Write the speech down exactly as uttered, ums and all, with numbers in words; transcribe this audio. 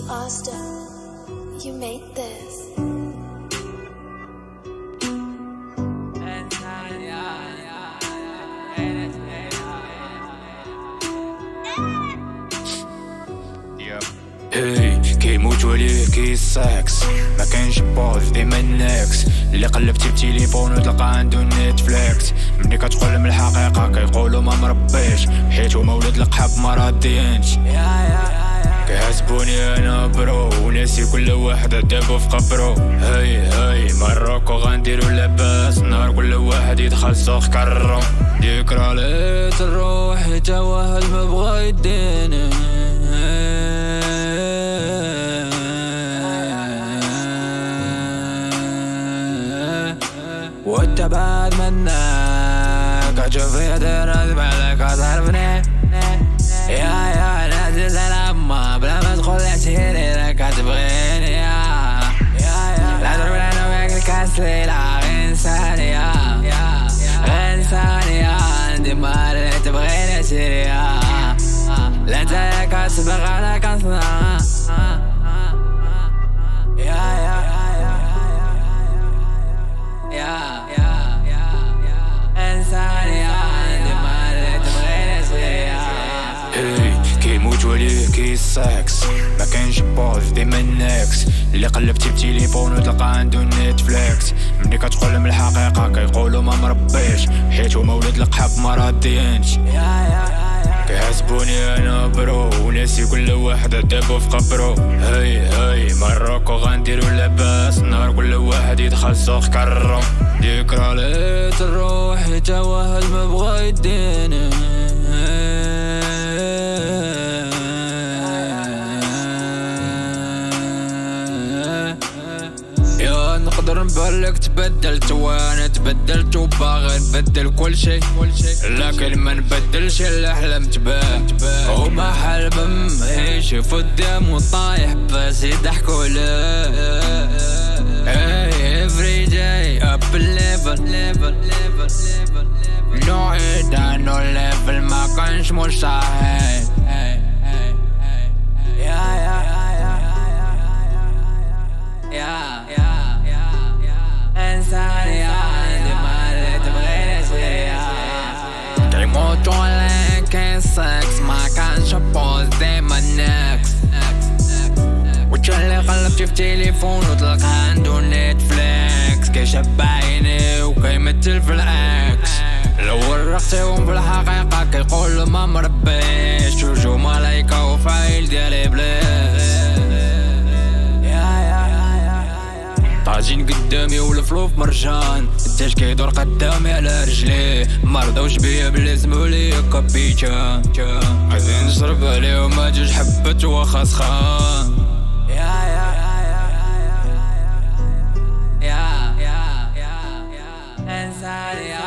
Austin, you made this. هي كيموت وليه كيساكس ما كاينش بوز ديما الناكس اللي قلبتي بتليفون وتلقى عنده نتفليكس ملي كتقول من الحقيقه كيقولوا ما مربيش حيت هما ولاد القحاب ما رادينش كيحسبوني انا برو وناسي كل واحد دابا في قبرو. هاي هاي مروكو غنديرو لاباس نهار كل واحد يدخل سوق كرو ذكرى ليت الروح حتى واحد ما بغا يديني وانت بعد منك اشوف يدير بالك تعرفني يا يا نازل سلامة بلا ما تقول عشيري راك تبغيني يا يا لا تضرب انا وياك الكاس ليلة غير ثانية غير ثانية عندي مال تبغيني عشيري لا انت يا كاسبق انا كنصنع كيموت وليه كيساكس ما كاينش بوز ديما الناكس اللي قلبتي بتليفون وتلقى عنده نتفليكس ملي كتقول من الحقيقه كيقولوا ما مربيش حيت هما ولاد القحاب ما رادينش كيحسبوني انا برو وناسي كل واحد دابا في قبرو. هاي هاي مروكو غنديرو لاباس نهار كل واحد يدخل سوق كرو ذكرى ليت الروح حتى واحد ما بغا يديني يا نقدر نبالك تبدلت وانا تبدلت وباغي نبدل كل شي لكن ما نبدلش الا حلمت باه وما حلم يشوف قدام وطايح بس يضحكوا عليه. Hey every day up a level level level level no it no level ما كانش مستحيل كيموت وليه كيساكس ما كانش بوز ديما الناكس وش اللي قلبتي في تليفون وتلقى عنده نتفليكس كيشب عيني وكيمثل في الاكس لو ورقتيهم في الحقيقة كيقولوا ما مربيش وجو ملايكة وفايل ديال ابليس طاجين قدامي والفلوف مرجان التاج كيدور قدامي على رجليه مرضوش بيا بلي سمولي كابيتان غادي نشرب عليهم جوج حبات واخا سخان يا يا يا يا يا يا يا يا